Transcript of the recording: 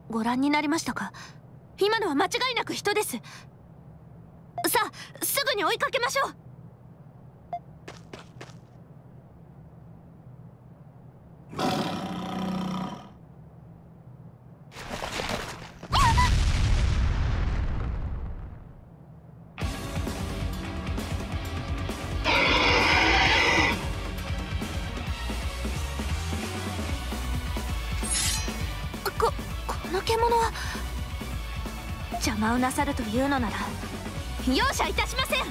ご覧になりましたか？今のは間違いなく人です。さあ、すぐに追いかけましょう。この獣は邪魔をなさるというのなら容赦いたしません。